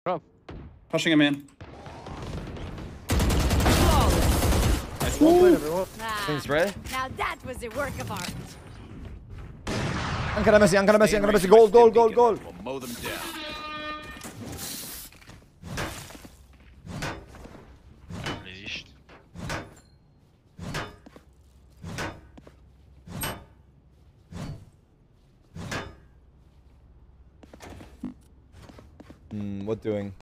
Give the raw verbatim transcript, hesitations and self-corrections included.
From. Pushing him in. Nice. Well played, everyone. Ah, Thanks, Ray. now that was a work of art. Ankara Messi, Ankara Messi, Ankara Messi. Goal, goal, goal, goal. We'll mow them down. Resist. Hmm, what doing?